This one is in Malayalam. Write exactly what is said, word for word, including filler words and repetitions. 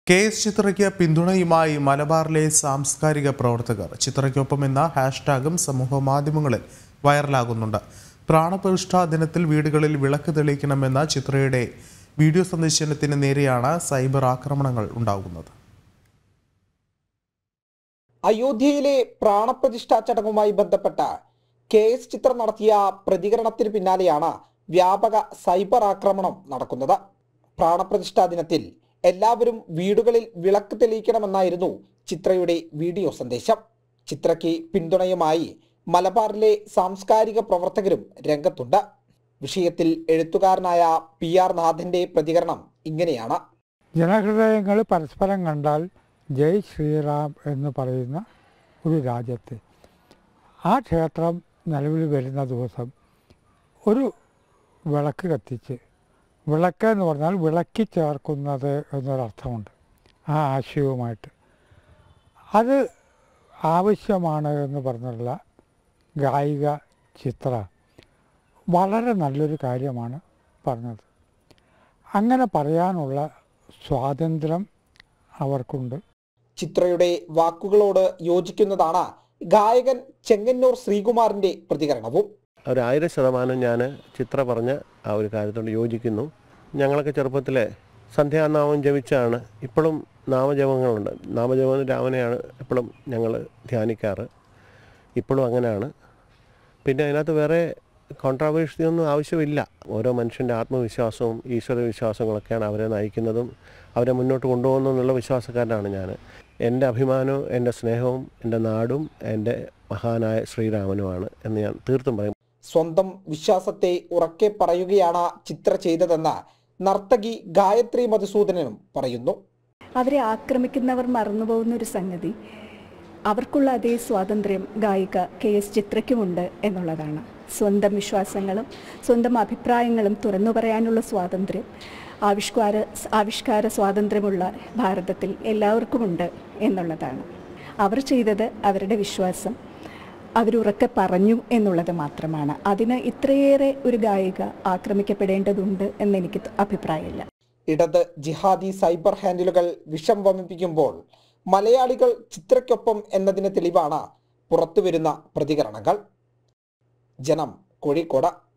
കെ എസ് ചിത്രയ്ക്ക് പിന്തുണയുമായി മലബാറിലെ സാംസ്കാരിക പ്രവർത്തകർ. ചിത്രയ്ക്കൊപ്പം എന്ന ഹാഷ്ടാഗും സമൂഹ മാധ്യമങ്ങളിൽ വൈറലാകുന്നുണ്ട്. പ്രാണപ്രതിഷ്ഠാ ദിനത്തിൽ വീടുകളിൽ വിളക്ക് തെളിയിക്കണമെന്ന ചിത്രയുടെ വീഡിയോ സന്ദേശത്തിന് നേരെയാണ് സൈബർ ആക്രമണങ്ങൾ ഉണ്ടാകുന്നത്. അയോധ്യയിലെ പ്രാണപ്രതിഷ്ഠാ ചടങ്ങുമായി ബന്ധപ്പെട്ട കെ എസ് ചിത്ര നടത്തിയ പ്രതികരണത്തിന് പിന്നാലെയാണ് വ്യാപക സൈബർ ആക്രമണം നടക്കുന്നത്. പ്രാണപ്രതിഷ്ഠാ ദിനത്തിൽ എല്ലാവരും വീടുകളിൽ വിളക്ക് തെളിയിക്കണമെന്നായിരുന്നു ചിത്രയുടെ വീഡിയോ സന്ദേശം. ചിത്രയ്ക്ക് പിന്തുണയുമായി മലബാറിലെ സാംസ്കാരിക പ്രവർത്തകരും രംഗത്തുണ്ട്. വിഷയത്തിൽ എഴുത്തുകാരനായ പി ആർ നാഥന്റെ പ്രതികരണം ഇങ്ങനെയാണ്. ജനഹൃദയങ്ങൾ പരസ്പരം കണ്ടാൽ ജയ് ശ്രീറാം എന്ന് പറയുന്ന ഒരു രാജ്യത്ത് ആ ക്ഷേത്രം നിലവിൽ വരുന്ന ദിവസം ഒരു വിളക്ക് കത്തിച്ച്, വിളക്ക് എന്ന് പറഞ്ഞാൽ വിളക്കി ചേർക്കുന്നത് എന്നൊരർത്ഥമുണ്ട് ആ ആശയവുമായിട്ട്. അത് ആവശ്യമാണ് എന്ന് പറഞ്ഞുള്ള ഗായിക ചിത്ര വളരെ നല്ലൊരു കാര്യമാണ് പറഞ്ഞത്. അങ്ങനെ പറയാനുള്ള സ്വാതന്ത്ര്യം അവർക്കുണ്ട്. ചിത്രയുടെ വാക്കുകളോട് യോജിക്കുന്നതാണ് ഗായകൻ ചെങ്ങന്നൂർ ശ്രീകുമാറിൻ്റെ പ്രതികരണവും. ഒരു ആയിരം ശതമാനം ഞാൻ ചിത്ര പറഞ്ഞ ആ ഒരു കാര്യത്തോട് യോജിക്കുന്നു. ഞങ്ങളൊക്കെ ചെറുപ്പത്തിലെ സന്ധ്യാനാമം ജപിച്ചാണ്. ഇപ്പോഴും നാമജപങ്ങളുണ്ട്. നാമജപം രാമനെയാണ് എപ്പോഴും ഞങ്ങൾ ധ്യാനിക്കാറ്. ഇപ്പോഴും അങ്ങനെയാണ്. പിന്നെ അതിനകത്ത് വേറെ കോൺട്രാവേഴ്സിയൊന്നും ആവശ്യമില്ല. ഓരോ മനുഷ്യൻ്റെ ആത്മവിശ്വാസവും ഈശ്വര വിശ്വാസങ്ങളൊക്കെയാണ് അവരെ നയിക്കുന്നതും അവരെ മുന്നോട്ട് കൊണ്ടുപോകുന്നതെന്നുള്ള വിശ്വാസക്കാരനാണ് ഞാൻ. എൻ്റെ അഭിമാനവും എൻ്റെ സ്നേഹവും എൻ്റെ നാടും എൻ്റെ മഹാനായ ശ്രീരാമനുമാണ് എന്ന് ഞാൻ തീർത്തും പറയും. സ്വന്തം വിശ്വാസത്തെ ഉറക്കെ പറയുകയാണ് ചിത്ര ചെയ്തതെന്ന് നർത്തകി ഗായത്രി മധുസൂദനനും പറയുന്നു. അവരെ ആക്രമിക്കുന്നവർ മറന്നുപോകുന്ന ഒരു സംഗതി, അവർക്കുള്ള അതേ സ്വാതന്ത്ര്യം ഗായിക കെ എസ് ചിത്രയ്ക്കുമുണ്ട് എന്നുള്ളതാണ്. സ്വന്തം വിശ്വാസങ്ങളും സ്വന്തം അഭിപ്രായങ്ങളും തുറന്നു പറയാനുള്ള സ്വാതന്ത്ര്യം ആവിഷ്കാര ആവിഷ്കാര സ്വാതന്ത്ര്യമുള്ള ഭാരതത്തിൽ എല്ലാവർക്കുമുണ്ട് എന്നുള്ളതാണ്. അവർ ചെയ്തത് അവരുടെ വിശ്വാസം അവരുറക്കെ പറഞ്ഞു എന്നുള്ളത് മാത്രമാണ്. അതിന് ഇത്രയേറെ ഒരു ഗായിക ആക്രമിക്കപ്പെടേണ്ടതുണ്ട് എന്നെനിക്ക് അഭിപ്രായമില്ല. ഇടത് ജിഹാദി സൈബർ ഹാൻഡിലുകൾ വിഷം വമിപ്പിക്കുമ്പോൾ മലയാളികൾ ചിത്രയ്ക്കൊപ്പം എന്നതിന് തെളിവാണ് പുറത്തുവരുന്ന പ്രതികരണങ്ങൾ. ജനം, കോഴിക്കോട്.